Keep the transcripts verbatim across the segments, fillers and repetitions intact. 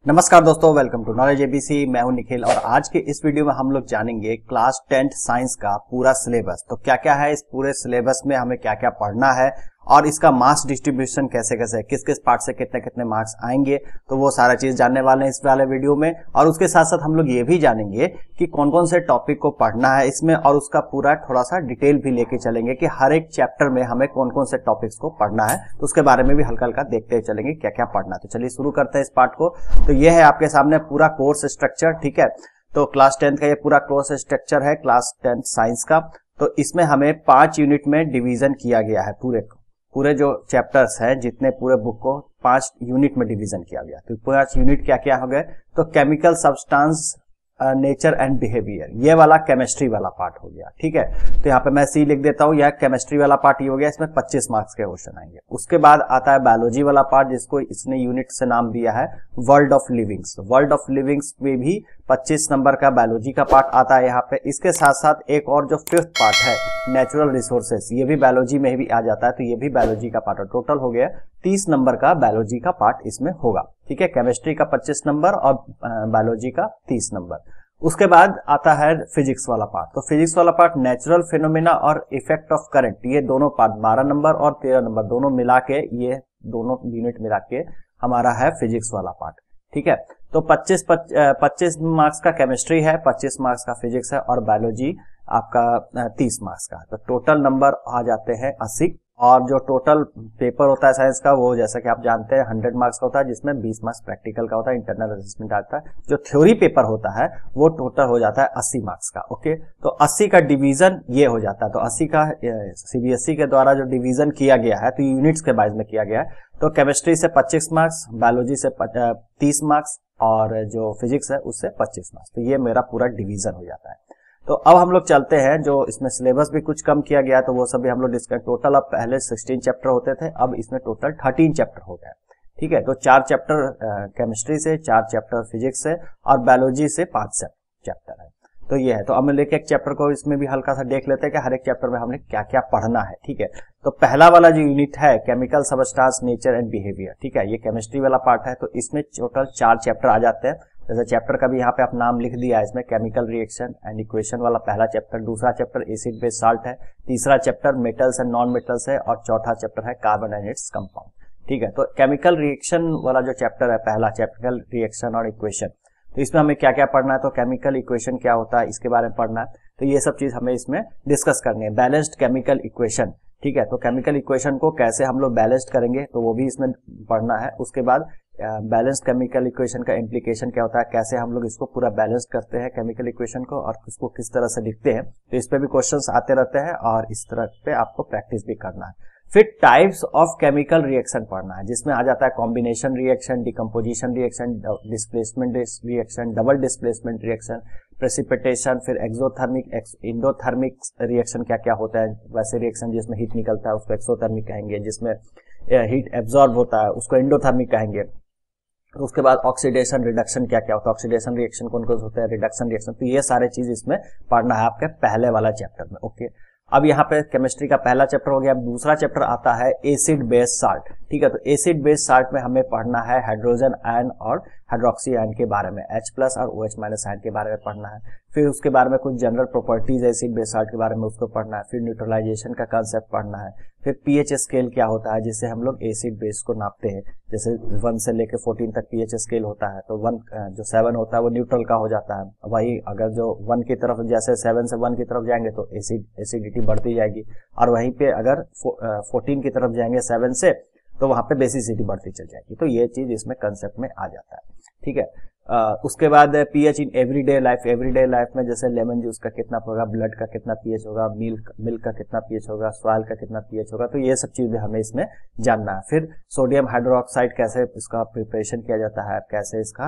नमस्कार दोस्तों, welcome to knowledge ABC. मैं हूं निखिल और आज के इस वीडियो में हम लोग जानेंगे क्लास टेंथ साइंस का पूरा सिलेबस। तो क्या क्या है इस पूरे सिलेबस में, हमें क्या क्या पढ़ना है और इसका मार्क्स डिस्ट्रीब्यूशन कैसे कैसे, किस किस पार्ट से कितने कितने मार्क्स आएंगे, तो वो सारा चीज जानने वाले हैं इस वाले वीडियो में। और उसके साथ साथ हम लोग ये भी जानेंगे कि कौन कौन से टॉपिक को पढ़ना है इसमें, और उसका पूरा थोड़ा सा डिटेल भी लेके चलेंगे कि हर एक चैप्टर में हमें कौन कौन से टॉपिक्स को पढ़ना है, तो उसके बारे में भी हल्का हल्का देखते चलेंगे क्या क्या पढ़ना है। तो चलिए शुरू करते हैं इस पार्ट को। तो ये है आपके सामने पूरा कोर्स स्ट्रक्चर, ठीक है। तो क्लास टेंथ का ये पूरा कोर्स स्ट्रक्चर है क्लास टेंथ साइंस का। तो इसमें हमें पांच यूनिट में डिवीजन किया गया है। पूरे पूरे जो चैप्टर्स हैं, जितने पूरे बुक को पांच यूनिट में डिवीजन किया गया। तो पांच यूनिट क्या क्या हो गए, तो chemical substance, nature and behaviour, ये वाला केमिस्ट्री वाला पार्ट हो गया, ठीक है। तो यहाँ पे मैं सी लिख देता हूँ, यह केमिस्ट्री वाला पार्ट ये हो गया, इसमें पच्चीस मार्क्स के क्वेश्चन आएंगे। उसके बाद आता है बायोलॉजी वाला पार्ट, जिसको इसने यूनिट से नाम दिया है world of livings. World of livings में भी पच्चीस नंबर का बायोलॉजी का पार्ट आता है यहाँ पे। इसके साथ साथ एक और जो फिफ्थ पार्ट है नेचुरल रिसोर्सेस, ये भी बायोलॉजी में भी आ जाता है, तो ये भी बायोलॉजी का पार्ट है। टोटल हो गया तीस नंबर का बायोलॉजी का पार्ट इसमें होगा, ठीक है। केमिस्ट्री का पच्चीस नंबर और बायोलॉजी का तीस नंबर। उसके बाद आता है फिजिक्स वाला पार्ट। तो फिजिक्स वाला पार्ट नेचुरल फिनोमेना और इफेक्ट ऑफ करंट, ये दोनों पार्ट बारह नंबर और तेरह नंबर दोनों मिला के, ये दोनों यूनिट मिला के हमारा है फिजिक्स वाला पार्ट, ठीक है। तो पच्चीस पच्चीस मार्क्स का केमिस्ट्री है, पच्चीस मार्क्स का फिजिक्स है और बायोलॉजी आपका तीस मार्क्स का। तो टोटल नंबर आ जाते हैं अस्सी। और जो टोटल पेपर होता है साइंस का, वो जैसा कि आप जानते हैं हंड्रेड मार्क्स का होता है, जिसमें बीस मार्क्स प्रैक्टिकल का होता है, इंटरनल असेसमेंट आता है। जो थ्योरी पेपर होता है वो टोटल हो जाता है अस्सी मार्क्स का, ओके। तो अस्सी का डिवीजन ये हो जाता है। तो अस्सी का सीबीएसई के द्वारा जो डिवीजन किया गया है, तो यूनिट्स के बाइज में किया गया है। तो केमिस्ट्री से पच्चीस मार्क्स, बायोलॉजी से तीस मार्क्स और जो फिजिक्स है उससे पच्चीस मार्क्स। तो ये मेरा पूरा डिवीजन हो जाता है। तो अब हम लोग चलते हैं, जो इसमें सिलेबस भी कुछ कम किया गया है, तो वो सभी हम लोग डिस्कस। टोटल अब पहले सोलह चैप्टर होते थे, अब इसमें टोटल तेरह चैप्टर हो गए, ठीक है। तो चार चैप्टर केमिस्ट्री से, चार चैप्टर फिजिक्स से और बायोलॉजी से पांच चैप्टर है। तो ये है। तो अब हम एक एक चैप्टर को इसमें भी हल्का सा देख लेते हैं कि हर एक चैप्टर में हमने क्या क्या पढ़ना है, ठीक है। तो पहला वाला जो यूनिट है chemical substance, nature and behaviour, ठीक है, ये केमिस्ट्री वाला पार्ट है। तो इसमें टोटल चार चैप्टर आ जाते हैं। जैसे चैप्टर का भी यहाँ पे आप नाम लिख दिया है, इसमें केमिकल रिएक्शन एंड इक्वेशन वाला पहला चैप्टर, दूसरा चैप्टर एसिड बेस साल्ट है, तीसरा chapter metals and non metals है और चौथा चैप्टर है कार्बन एंड इट्स कंपाउंड, ठीक है। तो केमिकल रिएक्शन वाला जो चैप्टर है पहला, केमिकल रिएक्शन और इक्वेशन, तो इसमें हमें क्या क्या पढ़ना है, तो केमिकल इक्वेशन क्या होता है इसके बारे में पढ़ना है। तो ये सब चीज हमें इसमें डिस्कस करनी है। बैलेंस्ड केमिकल इक्वेशन, ठीक है, तो केमिकल इक्वेशन को कैसे हम लोग बैलेंस्ड करेंगे, तो वो भी इसमें पढ़ना है। उसके बाद बैलेंस्ड केमिकल इक्वेशन का इम्प्लीकेशन क्या होता है, कैसे हम लोग इसको पूरा बैलेंस करते हैं केमिकल इक्वेशन को, और इसको किस तरह से लिखते हैं। तो इस पे भी क्वेश्चंस आते रहते हैं और इस तरह पे आपको प्रैक्टिस भी करना है। फिर टाइप्स ऑफ केमिकल रिएक्शन पढ़ना है, जिसमें आ जाता है combination reaction, decomposition reaction, displacement reaction, double displacement reaction, precipitation, फिर एक्सोथर्मिक, इंडोथर्मिक रिएक्शन क्या क्या होता है। वैसे रिएक्शन जिसमें हीट निकलता है उसको एक्सोथर्मिक कहेंगे, जिसमें हीट एब्जॉर्ब होता है उसको इंडोथर्मिक कहेंगे। उसके बाद ऑक्सीडेशन रिडक्शन क्या क्या होता है, ऑक्सीडेशन रिएक्शन कौन कौन होता है, रिडक्शन रिएक्शन, तो ये सारे चीज इसमें पढ़ना है आपके पहले वाला चैप्टर में, ओके। अब यहाँ पे केमिस्ट्री का पहला चैप्टर हो गया। अब दूसरा चैप्टर आता है एसिड बेस साल्ट, ठीक है। तो एसिड बेस साल्ट में हमें पढ़ना है हाइड्रोजन आयन और हाइड्रोक्सी आयन के बारे में, H प्लस और OH माइनस आयन के बारे में पढ़ना है। फिर उसके बारे में कुछ general properties acid base salt के बारे में उसको पढ़ना है। फिर न्यूट्रलाइजेशन का कांसेप्ट पढ़ना है। फिर पीएच स्केल क्या होता है, जिससे हम लोग एसिड बेस को नापते हैं। जैसे वन से लेकर फोर्टीन तक पीएच स्केल होता है, तो वन जो सेवन होता है वो न्यूट्रल का हो जाता है। वही अगर जो वन की तरफ, जैसे सेवन से वन की तरफ जाएंगे तो एसिड एसिडिटी बढ़ती जाएगी, और वहीं पे अगर फोर्टीन की तरफ जाएंगे सेवन से, तो वहां पे बेसिसिटी बढ़ती चल जाएगी। तो ये चीज इसमें कंसेप्ट में आ जाता है, ठीक है। आ, उसके बाद pH in everyday life, everyday life में जैसे लेमन जूस का कितना होगा, ब्लड का कितना पीएच होगा, मिल्क मिल्क का कितना पीएच होगा, सॉइल का कितना पीएच होगा, तो ये सब चीजें हमें इसमें जानना है। फिर सोडियम हाइड्रोक्साइड कैसे इसका प्रिपरेशन किया जाता है, कैसे इसका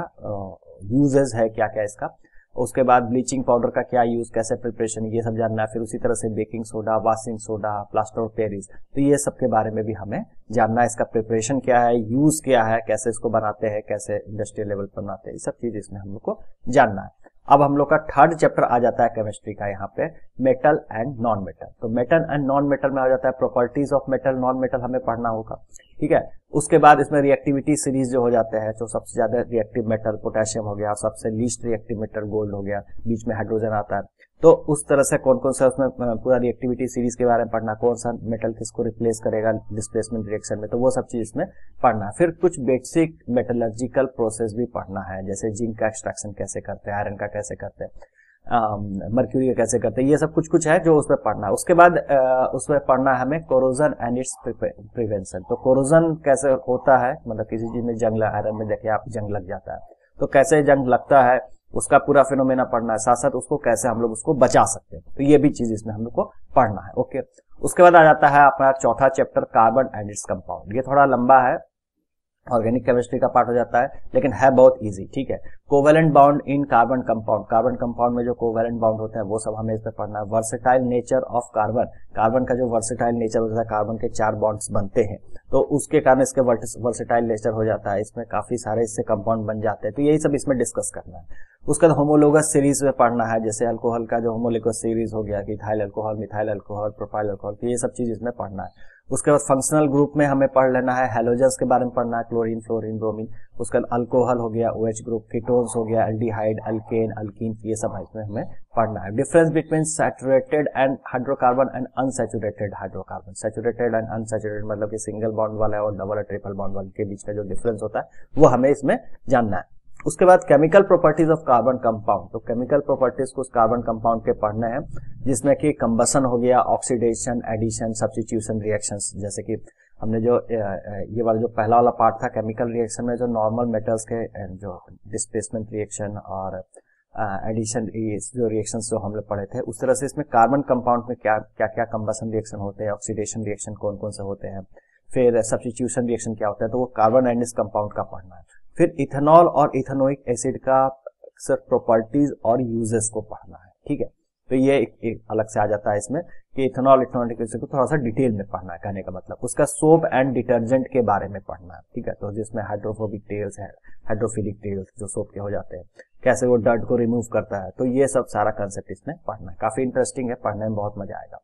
यूजेस है, क्या क्या इसका। उसके बाद ब्लीचिंग पाउडर का क्या यूज, कैसे प्रिपरेशन, ये सब जानना है। फिर उसी तरह से baking soda, washing soda, plaster of Paris, तो ये सब के बारे में भी हमें जानना है। इसका प्रिपरेशन क्या है, यूज क्या है, कैसे इसको बनाते हैं, कैसे इंडस्ट्रियल लेवल पर बनाते हैं, ये सब चीज इसमें हम लोग को जानना है। अब हम लोग का थर्ड चैप्टर आ जाता है केमिस्ट्री का, यहाँ पे मेटल एंड नॉन मेटल। तो मेटल एंड नॉन मेटल में आ जाता है properties of metal, non metal हमें पढ़ना होगा। ठीक है। उसके बाद इसमें रिएक्टिविटी सीरीज जो हो जाते हैं, जो सबसे ज्यादा रिएक्टिव मेटल पोटेशियम हो गया, सबसे लीस्ट रिएक्टिव मेटल गोल्ड हो गया, बीच में हाइड्रोजन आता है। तो उस तरह से कौन कौन सा उसमें पूरा रिएक्टिविटी सीरीज के बारे में पढ़ना, कौन सा मेटल किसको रिप्लेस करेगा डिस्प्लेसमेंट रिएक्शन में, तो वो सब चीज इसमें पढ़ना है। फिर कुछ बेसिक मेटलर्जिकल प्रोसेस भी पढ़ना है, जैसे जिंक का एक्सट्रैक्शन कैसे करते हैं, आयरन का कैसे करते हैं, मर्क्यूरी का कैसे करते हैं, ये सब कुछ कुछ है जो उसमें पढ़ना है। उसके बाद आ, उसमें पढ़ना है हमें कोरोजन एंड इट्स प्रिवेंशन। तो कोरोजन कैसे होता है, मतलब किसी चीज में जंग, आयरन में देखिए आप जंग लग जाता है, तो कैसे जंग लगता है उसका पूरा फिनोमेना पढ़ना है, साथ साथ उसको कैसे हम लोग उसको बचा सकते हैं, तो ये भी चीज इसमें हम लोग को पढ़ना है। ओके, उसके बाद आ जाता है अपना चौथा chapter carbon and its compound. ये थोड़ा लंबा है, ऑर्गेनिक केमिस्ट्री का पार्ट हो जाता है, लेकिन है बहुत इजी, ठीक है। Covalent bond in carbon compound, carbon compound में जो कोवेलेंट बाउंड होते हैं वो सब हमें इस पे पढ़ना है। Versatile nature of carbon, carbon का जो वर्सेटाइल नेचर होता है, कार्बन के चार बॉन्ड्स बनते हैं, तो उसके कारण इसके वर्सेटाइल नेचर हो जाता है, इसमें काफी सारे इससे कंपाउंड बन जाते हैं, तो यही सब इसमें डिस्कस करना है। उसके बाद होमोलोगस सीरीज में पढ़ना है, जैसे अल्कोहल का जो होमोलोगस सीरीज हो गया, ethyl alcohol, methyl alcohol, propyl alcohol, तो ये सब चीज इसमें पढ़ना है। उसके बाद फंक्शनल ग्रुप में हमें पढ़ लेना है, हैलोजन्स के बारे में पढ़ना है, क्लोरीन, फ्लोरीन, ब्रोमीन। उसके बाद अल्कोहल हो गया, ओएच ग्रुप, कीटोन्स हो गया, एल्डिहाइड, अल्केन, अल्कीन, ये सब इसमें हमें पढ़ना है। Difference between saturated and hydrocarbon and unsaturated hydrocarbon, saturated and unsaturated मतलब कि सिंगल बॉन्ड वाला और डबल और ट्रिपल बॉन्ड वाले के बीच का जो डिफरेंस होता है वो हमें इसमें जानना है। उसके बाद chemical properties of carbon compound, तो केमिकल प्रॉपर्टीज कुछ कार्बन कंपाउंड के पढ़ने हैं, जिसमें कि कंबसन हो गया, ऑक्सीडेशन, एडिशन, सब्स्टिट्यूशन रिएक्शंस। जैसे कि हमने जो ये वाला जो पहला वाला पार्ट था केमिकल रिएक्शन में, जो नॉर्मल मेटल्स के जो डिस्प्लेसमेंट रिएक्शन और एडिशन जो रिएक्शंस जो हमने पढ़े थे, उस तरह से इसमें कार्बन कंपाउंड में क्या क्या क्या कंबसन रिएक्शन होते हैं, ऑक्सीडेशन रिएक्शन कौन कौन से होते हैं, फिर सब्स्टिट्यूशन रिएक्शन क्या होता है, तो वो कार्बन एंड इस कंपाउंड का पढ़ना है। फिर इथेनॉल और इथेनोइक एसिड का सिर्फ प्रॉपर्टीज और यूजेस को पढ़ना है, ठीक है। तो ये एक, एक अलग से आ जाता है इसमें कि इथेनॉल इथेनोइक एसिड को थोड़ा सा डिटेल में पढ़ना है, कहने का मतलब। उसका सोप एंड डिटर्जेंट के बारे में पढ़ना है, ठीक है, तो जिसमें हाइड्रोफोबिक टेल्स है, हाइड्रोफिलिक टेल्स जो सोप के हो जाते हैं, कैसे वो डर्ट को रिमूव करता है, तो ये सब सारा कंसेप्ट इसमें पढ़ना है। काफी इंटरेस्टिंग है, पढ़ने में बहुत मजा आएगा।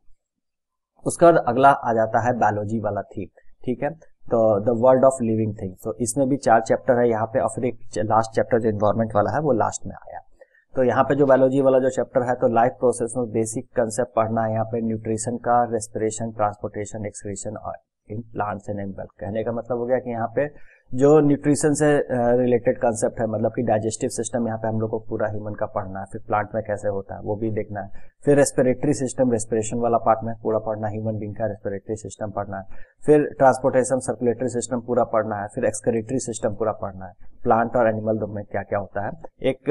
उसके बाद अगला आ जाता है बायोलॉजी वाला थीम, ठीक है, तो the world of living things. तो इसमें भी चार चैप्टर है यहाँ पे, और फिर एक लास्ट चैप्टर जो एनवायरमेंट वाला है वो लास्ट में आया। तो यहाँ पे जो बायोलॉजी वाला जो चैप्टर है, तो लाइफ प्रोसेस में बेसिक कंसेप्ट पढ़ना है यहाँ पे, न्यूट्रिशन का, रेस्पिरेशन, ट्रांसपोर्टेशन, एक्सक्रीशन और इन प्लांट्स एंड एनिमल। कहने का मतलब हो गया कि यहाँ पे जो न्यूट्रिशन से रिलेटेड कंसेप्ट है, मतलब कि डाइजेस्टिव सिस्टम यहाँ पे हम लोग को पूरा ह्यूमन का पढ़ना है, फिर प्लांट में कैसे होता है वो भी देखना है, फिर रेस्पिरेटरी सिस्टम, रेस्पिरेशन वाला पार्ट में पूरा पढ़ना है, ह्यूमन बीइंग का रेस्पिरेटरी सिस्टम पढ़ना है, फिर ट्रांसपोर्टेशन, सर्कुलेटरी सिस्टम पूरा पढ़ना है, फिर एक्सक्रीटरी सिस्टम पूरा पढ़ना है, प्लांट और एनिमल में क्या क्या होता है। एक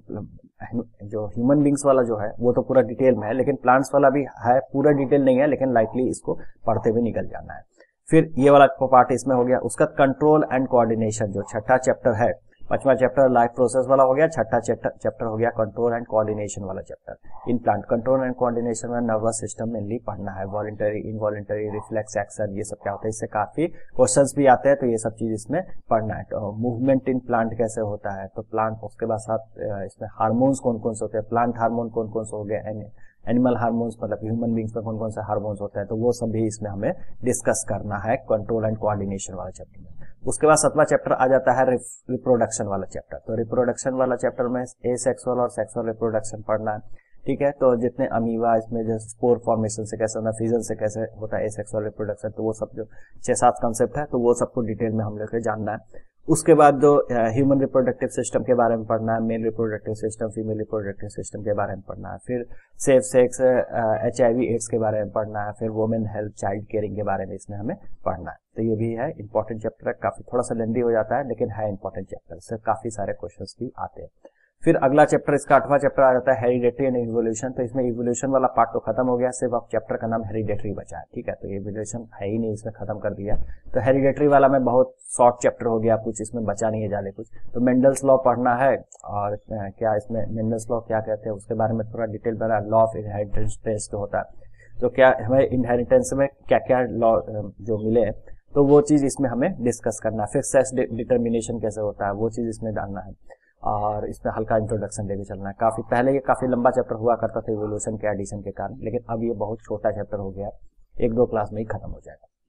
जो ह्यूमन बींग्स वाला जो है वो तो पूरा डिटेल में है, लेकिन प्लांट्स वाला भी है, पूरा डिटेल नहीं है, लेकिन लाइटली इसको पढ़ते हुए निकल जाना है। फिर ये वाला पार्ट इसमें हो गया। उसका कंट्रोल एंड कोऑर्डिनेशन जो छठा चैप्टर है, पांचवा चैप्टर लाइफ प्रोसेस वाला हो गया, छठा चैप्टर हो गया कंट्रोल एंड कोऑर्डिनेशन वाला chapter. In plant control and coordination में नर्वस सिस्टम मेनली पढ़ना है, वॉलंटरी, इनवॉलंटरी, रिफ्लेक्स एक्शन, ये सब क्या होता है, इससे काफी क्वेश्चंस भी आते हैं, तो ये सब चीज इसमें पढ़ना है। तो मूवमेंट इन प्लांट कैसे होता है, तो प्लांट, उसके बाद साथ इसमें हार्मोन्स कौन कौन से होते हैं, प्लांट हार्मोन कौन कौन से हो गए, एनिमल हार्मोन्स मतलब ह्यूमन बींग्स में कौन कौन से हार्मोन्स होते हैं, तो वो सब भी इसमें हमें डिस्कस करना है कंट्रोल एंड कोऑर्डिनेशन वाला चैप्टर में। उसके बाद सातवां चैप्टर आ जाता है रिप्रोडक्शन वाला चैप्टर। तो रिप्रोडक्शन वाला चैप्टर में ए सेक्सुअल और सेक्सुअल रिप्रोडक्शन पढ़ना है, ठीक है। तो जितने अमीबा इसमें जो स्पोर फॉर्मेशन से कैसे होता है, फ्यूजन से कैसे होता है एसेक्सुअल रिप्रोडक्शन, तो वो सब जो छह सात कंसेप्ट है, तो वो सबको डिटेल में हम लोग को जानना है। उसके बाद जो ह्यूमन रिप्रोडक्टिव सिस्टम के बारे में पढ़ना है, male reproductive system, female reproductive system के बारे में पढ़ना है, फिर safe sex, H I V AIDS के बारे में पढ़ना है, फिर वुमेन हेल्थ, चाइल्ड केयरिंग के बारे में इसमें हमें पढ़ना है। तो ये भी है इंपॉर्टेंट चैप्टर है, काफी थोड़ा सा लेंदी हो जाता है, लेकिन है इंपॉर्टेंट चैप्टर, इससे काफी सारे क्वेश्चंस भी आते हैं। फिर अगला चैप्टर, इसका आठवां चैप्टर आ जाता है हेरिडेटरी एंड इवोल्यूशन। तो इसमें इवोल्यूशन वाला पार्ट तो खत्म हो गया, सिर्फ अब चैप्टर का नाम हेरिडेटरी बचा है, ठीक है। तो इवोल्यूशन है ही नहीं, इसमें खत्म कर दिया। तो हेरिडेटरी वाला में बहुत शॉर्ट चैप्टर हो गया, कुछ इसमें बचा नहीं है ज्यादा कुछ। तो मेंडल्स लॉ पढ़ना है, और क्या इसमें मेंडल्स लॉ क्या कहते हैं उसके बारे में थोड़ा डिटेल बना, लॉ ऑफ इनहेरिटेंस टेस्ट होता है, तो क्या हमें इनहेरिटेंस में क्या क्या लॉ जो मिले, तो वो चीज इसमें हमें डिस्कस करना है। फिर सेक्स डिटर्मिनेशन कैसे होता है वो चीज इसमें डालना है, और इसमें हल्का इंट्रोडक्शन लेके चलना है। काफी पहले ये काफी लंबा चैप्टर हुआ करता था इवोल्यूशन के एडिशन के कारण, लेकिन अब ये बहुत छोटा चैप्टर हो गया, एक दो क्लास में ही खत्म हो जाएगा।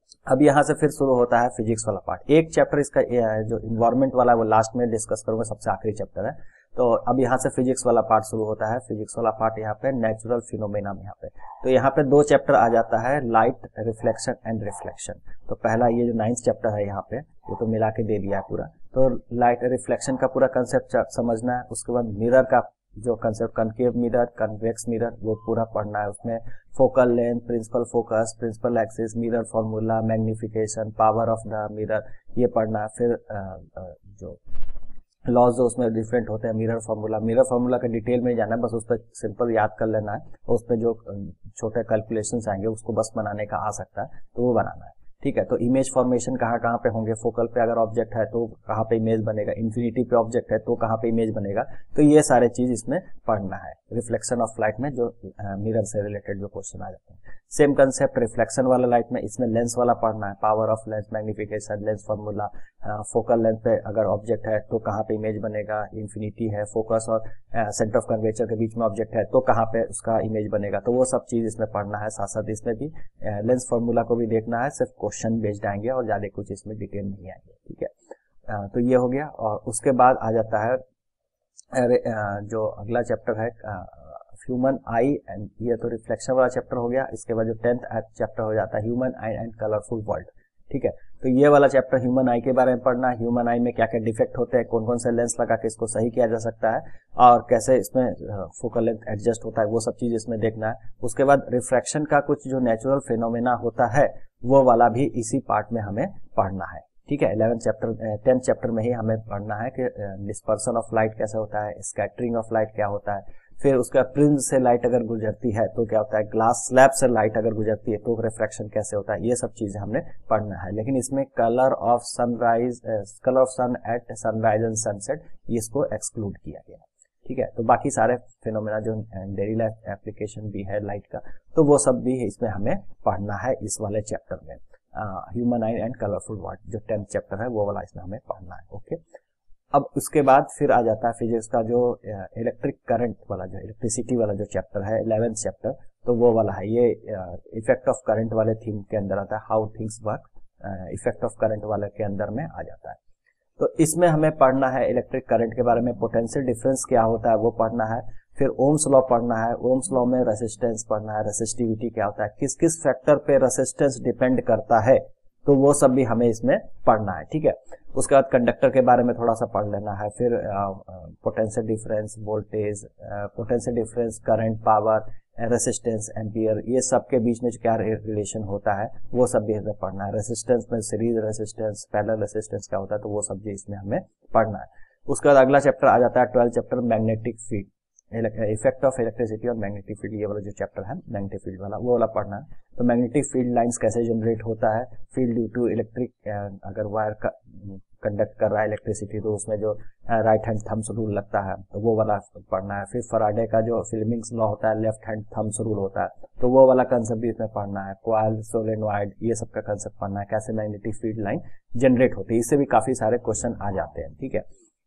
अब यहाँ से फिर शुरू होता है फिजिक्स वाला पार्ट। एक चैप्टर इसका जो इन्वायरमेंट वाला है वो लास्ट में डिस्कस करूंगा, सबसे आखिरी चैप्टर है। तो अब यहाँ से फिजिक्स वाला पार्ट शुरू होता है। फिजिक्स वाला पार्ट यहाँ पे नेचुरल फिनोमेना में यहाँ पे, तो यहाँ पे दो चैप्टर आ जाता है, लाइट रिफ्लेक्शन एंड रिफ्लेक्शन। तो पहला ये जो नाइन्थ चैप्टर है यहाँ पे, ये तो मिला के दे दिया है पूरा। तो लाइट रिफ्लेक्शन का पूरा कंसेप्ट समझना है। उसके बाद मिरर का जो concept, concave mirror, convex mirror, वो पूरा पढ़ना है। उसमें focal length, principal focus, principal axis, mirror formula, magnification, power of the mirror, ये पढ़ना है। फिर आ, आ, जो लॉज जो उसमें डिफरेंट होते हैं, मिरर फार्मूला, मिरर फार्मूला का डिटेल में जाना है, बस उस पर सिंपल याद कर लेना है। और उस पर जो छोटे कैलकुलेशंस आएंगे उसको बस बनाने का आ सकता है, तो वो बनाना है, ठीक है। तो इमेज फॉर्मेशन कहाँ कहाँ पे होंगे, फोकल पे अगर ऑब्जेक्ट है तो कहाँ पे इमेज बनेगा, इन्फिनिटी पे ऑब्जेक्ट है तो कहाँ पे इमेज बनेगा, तो ये सारे चीज इसमें पढ़ना है। रिफ्लेक्शन ऑफ लाइट में जो मिरर से रिलेटेड जो क्वेश्चन आ जाते हैं, सेम कंसेप्ट रिफ्लेक्शन वाला लाइट में, इसमें लेंस वाला पढ़ना है, power of lens, magnification, lens formula, focal length पे अगर ऑब्जेक्ट है तो कहाँ पे इमेज बनेगा, इन्फिनिटी है, फोकस और सेंटर ऑफ कर्वेचर के बीच में ऑब्जेक्ट है तो कहाँ पे उसका इमेज बनेगा, तो वो सब चीज इसमें पढ़ना है। साथ साथ इसमें भी लेंस फॉर्मूला को भी देखना है, सिर्फ क्वेश्चन बेस्ड आएंगे और ज्यादा कुछ इसमें डिटेल नहीं आएंगे, ठीक है। तो ये हो गया। और उसके बाद आ जाता है जो अगला चैप्टर है ह्यूमन आई एंड, ये तो रिफ्लेक्शन वाला चैप्टर हो गया। इसके बाद जो टेंथ चैप्टर हो जाता है human eye and colourful world, ठीक है। तो ये वाला चैप्टर ह्यूमन आई के बारे में पढ़ना है। ह्यूमन आई में क्या क्या डिफेक्ट होते हैं, कौन कौन से लेंस लगा के इसको सही किया जा सकता है और कैसे इसमें फोकल लेंथ एडजस्ट होता है, वो सब चीज इसमें देखना है। उसके बाद रिफ्रैक्शन का कुछ जो नेचुरल फिनोमेना होता है वो वाला भी इसी पार्ट में हमें पढ़ना है, ठीक है। इलेवेंथ चैप्टर टेंथ चैप्टर में ही हमें पढ़ना है कि डिस्पर्सन ऑफ लाइट कैसे होता है, स्कैटरिंग ऑफ लाइट क्या होता है, फिर उसका प्रिज्म से लाइट अगर गुजरती है तो क्या होता है, ग्लास स्लैब से लाइट अगर गुजरती है तो रिफ्रैक्शन कैसे होता है, ये सब चीजें हमने पढ़ना है। लेकिन इसमें colour of sunrise, colour of sun at sunrise and sunset, इसको एक्सक्लूड किया गया, ठीक है। तो बाकी सारे फिनोमेना जो डेली लाइफ एप्लीकेशन भी है लाइट का, तो वो सब भी इसमें हमें पढ़ना है इस वाले चैप्टर में। Human eye and colourful world जो टेंथ चैप्टर है वो वाला इसमें हमें पढ़ना है, ओके। अब उसके बाद फिर आ जाता है फिजिक्स का जो इलेक्ट्रिक करंट वाला, जो इलेक्ट्रिसिटी वाला जो चैप्टर है इलेवेंथ चैप्टर, तो वो वाला है। ये इफेक्ट ऑफ करंट वाले थीम के अंदर आता है, how things work, effect of current वाले के अंदर में आ जाता है। तो इसमें हमें पढ़ना है इलेक्ट्रिक करंट के बारे में, पोटेंशियल डिफरेंस क्या होता है वो पढ़ना है। फिर ओम्स लॉ पढ़ना है, ओम्स लॉ में रेसिस्टेंस पढ़ना है, रेसिस्टिविटी क्या होता है, किस किस फैक्टर पे रेसिस्टेंस डिपेंड करता है, तो वो सब भी हमें इसमें पढ़ना है, ठीक है। उसके बाद कंडक्टर के बारे में थोड़ा सा पढ़ लेना है। फिर potential difference, voltage, potential difference, current, power, resistance, ampere, ये सब के बीच में क्या रिलेशन होता है वो सब भी हमें पढ़ना है। रेसिस्टेंस में सीरीज रेसिस्टेंस, पैरेलल रेसिस्टेंस क्या होता है, तो वो सब भी इसमें हमें पढ़ना है। उसके बाद अगला चैप्टर आ जाता है twelfth chapter, magnetic field, effect of electricity और मैग्नेटिक फील्ड, ये वाला जो चैप्टर है मैग्नेटिक फील्ड वाला, वो वाला पढ़ना है। तो मैग्नेटिक फील्ड लाइंस कैसे जनरेट होता है, फील्ड ड्यू टू इलेक्ट्रिक, अगर वायर का कंडक्ट कर रहा है इलेक्ट्रिसिटी तो उसमें जो राइट हैंड थम्स रूल लगता है तो वो वाला पढ़ना है। फिर फराडे का जो फिल्मिंग्स लॉ होता है, लेफ्ट हैंड थम्स रूल होता है, तो वो वाला कंसेप्ट भी इसमें पढ़ना है। कॉइल, सोलेनॉइड, ये सब का कंसेप्ट पढ़ना है, कैसे मैग्नेटिक फील्ड लाइन जनरेट होती है। इससे भी काफी सारे क्वेश्चन आ जाते हैं, ठीक है।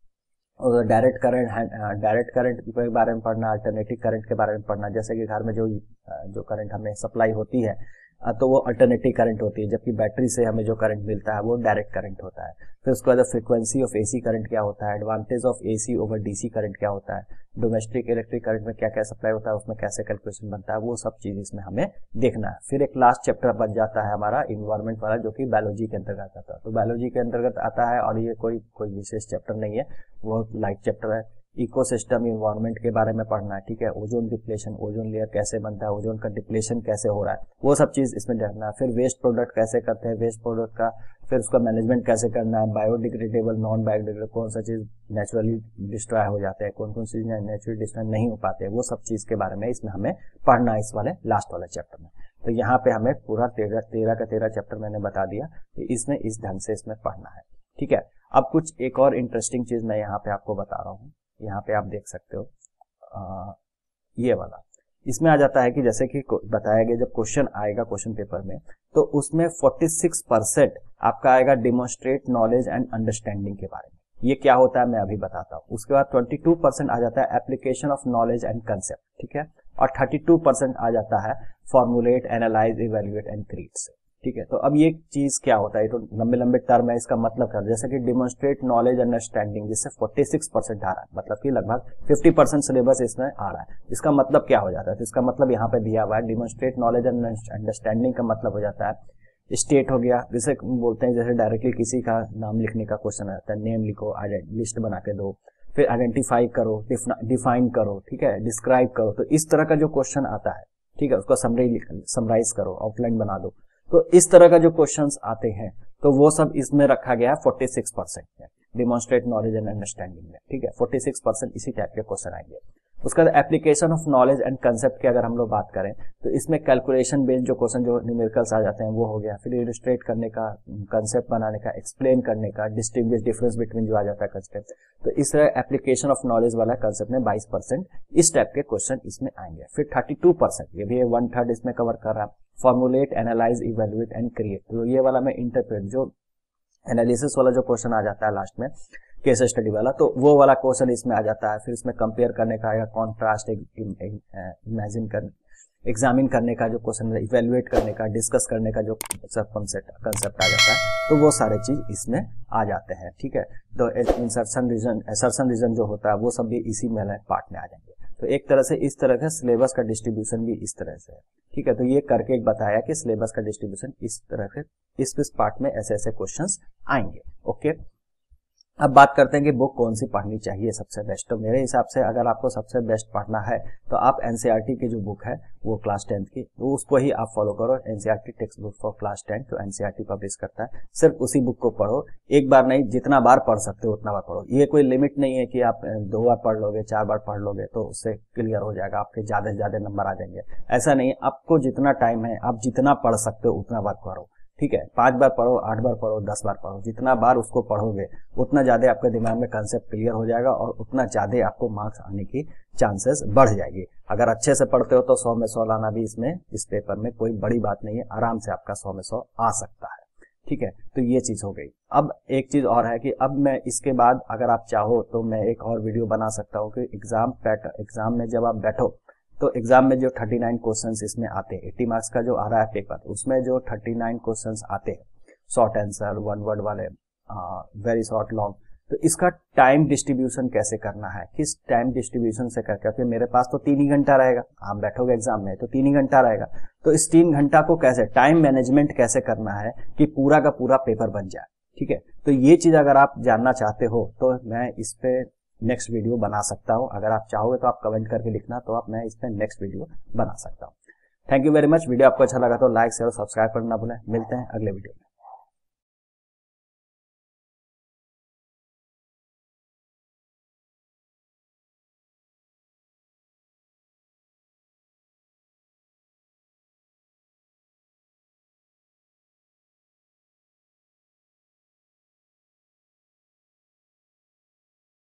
और डायरेक्ट करंट, डायरेक्ट करंट के बारे में पढ़ना, अल्टरनेटिव करंट के बारे में पढ़ना। जैसे कि घर में जो जो करंट हमें सप्लाई होती है तो वो अल्टरनेटिव करंट होती है, जबकि बैटरी से हमें जो करंट मिलता है वो डायरेक्ट करंट होता है। फिर उसके बाद फ्रीक्वेंसी ऑफ एसी करंट क्या होता है, advantage of AC over DC current क्या होता है, डोमेस्टिक इलेक्ट्रिक करंट में क्या क्या सप्लाई होता है, उसमें कैसे कैलकुलेशन बनता है, वो सब चीज इसमें हमें देखना है। फिर एक लास्ट चैप्टर बच जाता है हमारा इन्वायरमेंट वाला, जो कि बायोलॉजी के अंतर्गत आता है। तो बायोलॉजी के अंतर्गत आता है और ये कोई कोई विशेष चैप्टर नहीं है, वो लाइट चैप्टर है। इकोसिस्टम इन्वायरमेंट के बारे में पढ़ना है, ठीक है। ओजोन डिप्लेशन, ओजोन लेयर कैसे बनता है, ओजोन का डिप्लेशन कैसे हो रहा है, वो सब चीज इसमें देखना है। फिर वेस्ट प्रोडक्ट कैसे करते हैं, वेस्ट प्रोडक्ट का फिर उसका मैनेजमेंट कैसे करना है, बायोडिग्रेडेबल, नॉन बायोडिग्रेडेबल, कौन सा चीज नेचुरली डिस्ट्रॉय हो जाते हैं, कौन कौन चीज नेचुरली डिस्ट्रॉय नहीं हो पाते हैं, वो सब चीज के बारे में इसमें हमें पढ़ना है इस वाले लास्ट वाले चैप्टर में। तो यहाँ पे हमें पूरा तेरह तेरह का तेरह चैप्टर मैंने बता दिया, तो इसमें इस ढंग से इसमें पढ़ना है, ठीक है। अब कुछ एक और इंटरेस्टिंग चीज मैं यहाँ पे आपको बता रहा हूँ, यहाँ पे आप देख सकते हो आ, ये वाला इसमें आ जाता है कि जैसे कि बताया गया जब क्वेश्चन आएगा क्वेश्चन पेपर में तो उसमें छियालीस परसेंट आपका आएगा डिमोन्स्ट्रेट नॉलेज एंड अंडरस्टैंडिंग के बारे में। ये क्या होता है मैं अभी बताता हूँ। उसके बाद बाईस परसेंट आ जाता है application of knowledge and concept, ठीक है। और बत्तीस परसेंट आ जाता है formulate, analyse, evaluate and create से। ठीक है। तो अब ये चीज क्या होता है, तो लंबे लंबे टर्म है, इसका मतलब क्या, जैसे कि डिमोन्स्ट्रेट नॉलेज अंडरस्टैंडिंग, जिससे छियालीस परसेंट आ रहा है, मतलब कि लगभग पचास परसेंट सिलेबस इसमें आ रहा है। इसका मतलब क्या हो जाता है, तो इसका मतलब यहाँ पे दिया हुआ है, डिमोन्स्ट्रेट नॉलेज एंड अंडरस्टैंडिंग का मतलब हो जाता है स्टेट हो गया, जिसे बोलते हैं जैसे डायरेक्टली किसी का नाम लिखने का क्वेश्चन आता है, नेम लिखो, लिस्ट बना के दो, फिर आइडेंटिफाई करो, डिफाइन करो, ठीक है, डिस्क्राइब करो। तो इस तरह का जो क्वेश्चन आता है, ठीक है, उसको समरी समराइज करो, आउटलाइन बना दो। तो इस तरह का जो क्वेश्चंस आते हैं तो वो सब इसमें रखा गया है छियालीस परसेंट में, डिमोन्स्ट्रेट नॉलेज एंड अंडरस्टैंडिंग में, ठीक है, छियालीस परसेंट इसी टाइप के क्वेश्चन आएंगे। उसका application of knowledge and concept की अगर हम लोग बात करें तो इसमें कैलकुलेशन बेस्ड जो क्वेश्चन जो न्यूमेरिकल्स आ जाते हैं वो हो गया, फिर इलस्ट्रेट करने का, कंसेप्ट बनाने का, एक्सप्लेन करने का, डिस्टिंग्विश डिफरेंस बिटवीन जो आ जाता है कंसेप्ट। तो इस तरह एप्लीकेशन ऑफ नॉलेज वाला कंसेप्ट में बाईस परसेंट इस टाइप के क्वेश्चन इसमें आएंगे। फिर बत्तीस परसेंट, ये भी वन थर्ड इसमें कवर कर रहा है, formulate, analyse, evaluate and create. तो ये वाला मैं इंटरप्रेट, जो एनालिसिस वाला जो क्वेश्चन आ जाता है लास्ट में, केस स्टडी वाला, तो वो वाला क्वेश्चन इसमें आ जाता है। फिर इसमें कंपेयर करने का या कॉन्ट्रास्ट, इमेजिन कर एग्जामिन करने का जो क्वेश्चन, इवेल्युएट करने का, डिस्कस करने का जो सब कंसेप्ट कंसेप्ट आ जाता है, तो वो सारे चीज इसमें आ जाते हैं, ठीक है। तो इंसर्शन रीजन, असर्शन रीजन जो होता है वो सब भी इसी में पार्ट में आ जाएंगे। तो एक तरह से इस तरह का सिलेबस का डिस्ट्रीब्यूशन भी इस तरह से है, ठीक है। तो ये करके एक बताया कि सिलेबस का डिस्ट्रीब्यूशन इस तरह से इस इस पार्ट में ऐसे ऐसे क्वेश्चंस आएंगे, ओके। अब बात करते हैं कि बुक कौन सी पढ़नी चाहिए सबसे बेस्ट। तो मेरे हिसाब से अगर आपको सबसे बेस्ट पढ़ना है तो आप एनसीईआरटी की जो बुक है वो क्लास टेंथ की, तो उसको ही आप फॉलो करो। NCERT textbook for class tenth जो एनसीईआरटी पब्लिश करता है, सिर्फ उसी बुक को पढ़ो। एक बार नहीं, जितना बार पढ़ सकते हो उतना बार पढ़ो। ये कोई लिमिट नहीं है कि आप दो बार पढ़ लोगे, चार बार पढ़ लोगे तो उससे क्लियर हो जाएगा, आपके ज्यादा से ज्यादा नंबर आ जाएंगे। ऐसा नहीं, आपको जितना टाइम है आप जितना पढ़ सकते हो उतना बार पढ़ो, ठीक है। पांच बार पढ़ो, आठ बार पढ़ो, दस बार पढ़ो, जितना बार उसको पढ़ोगे उतना ज्यादा आपके दिमाग में कंसेप्ट क्लियर हो जाएगा और उतना ज्यादा आपको मार्क्स आने की चांसेस बढ़ जाएगी। अगर अच्छे से पढ़ते हो तो सौ में सौ लाना भी इसमें इस पेपर में कोई बड़ी बात नहीं है, आराम से आपका सौ में सौ आ सकता है, ठीक है। तो ये चीज हो गई। अब एक चीज और है कि अब मैं इसके बाद अगर आप चाहो तो मैं एक और वीडियो बना सकता हूँ कि एग्जाम पैटर्न, एग्जाम में जब आप बैठो तो एग्जाम में जो उनतालीस क्वेश्चंस इसमें आते हैं, अस्सी मार्क्स का जो आ रहा है पेपर, उसमें जो उनतालीस क्वेश्चंस आते हैं, शॉर्ट आंसर, वन वर्ड वाले, वेरी शॉर्ट, लॉन्ग, तो इसका टाइम डिस्ट्रीब्यूशन कैसे करना है, किस टाइम डिस्ट्रीब्यूशन से करके, क्योंकि मेरे पास तो तीन ही घंटा रहेगा, आप बैठोगे एग्जाम में तो तीन ही घंटा रहेगा, तो इस तीन घंटा को कैसे टाइम मैनेजमेंट कैसे करना है कि पूरा का पूरा पेपर बन जाए, ठीक है। तो ये चीज अगर आप जानना चाहते हो तो मैं इस पे नेक्स्ट वीडियो बना सकता हूं। अगर आप चाहोगे तो आप कमेंट करके लिखना, तो आप मैं इस पे नेक्स्ट वीडियो बना सकता हूं। Thank you very much. Video आपको अच्छा लगा तो लाइक शेयर और सब्सक्राइब करना भूलें। मिलते हैं अगले वीडियो में।